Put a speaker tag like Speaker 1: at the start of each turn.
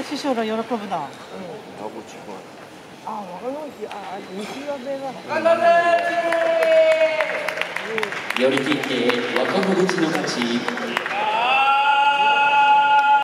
Speaker 1: 師匠ら喜ぶな。
Speaker 2: あ、若野市、あ、西側でな。
Speaker 3: 寄り切って若野口の勝ち。